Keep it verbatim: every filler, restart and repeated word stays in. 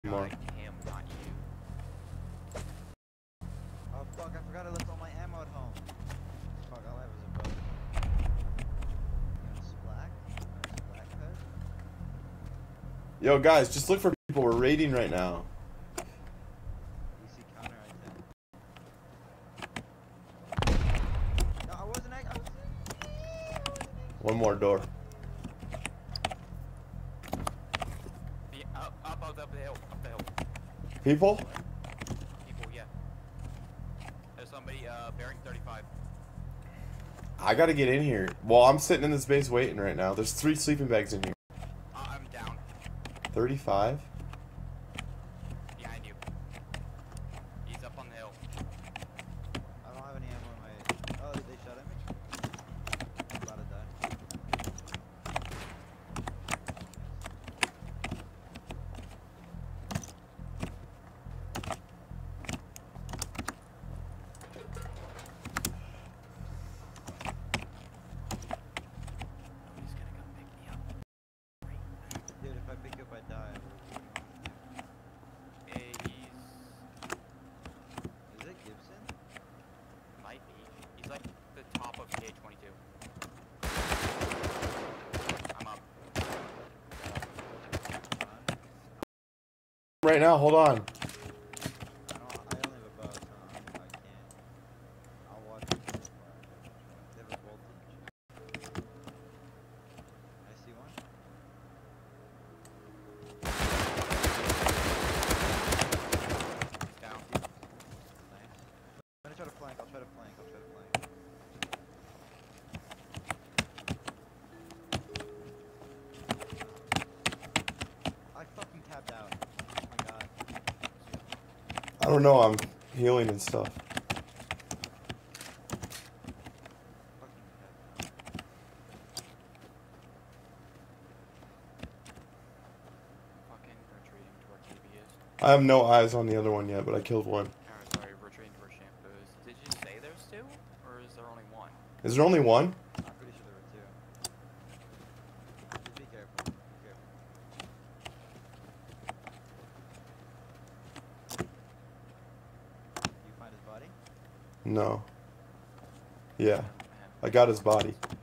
More. Him, not you. Oh fuck, I forgot I left all my ammo at home. Fuck, all I have is a bow. You want a splack? Or a splack pad? Yo guys, just look for people. We're raiding right now. D C counter right there. No, I wasn't I was One more door. Be up, up, up, up the hill, up the hill. People? People, yeah. There's somebody, uh, bearing thirty-five. I gotta get in here. Well, I'm sitting in this base waiting right now. There's three sleeping bags in here. Uh, I'm down. thirty-five? Behind you. He's up on the hill. I don't have any ammo in my oh they shot at me? I'm about to die. Nobody's gonna come pick me up. Dude, if I pick you up I die. Hey, he's... Is it Gibson? might be. He's like the top of K twenty-two. I'm up. Right now, hold on. I don't I only have a bow, so I can't. I'll watch it. They have a voltage. I see one. He's down. Nice. I'm gonna try to flank, I'll try to flank, I'll try to flank. I fucking tapped out. Oh my god. I don't know, I'm healing and stuff. Fucking tapped out. Fucking retreating toward K B S. I have no eyes on the other one yet, but I killed one. Alright, sorry, retreating toward Shampoos. Did you say there's two? Or is there only one? Is there only one? I'm pretty sure there were two. Just be careful. Be careful. Did you find his body? No. Yeah, Man, I got his body.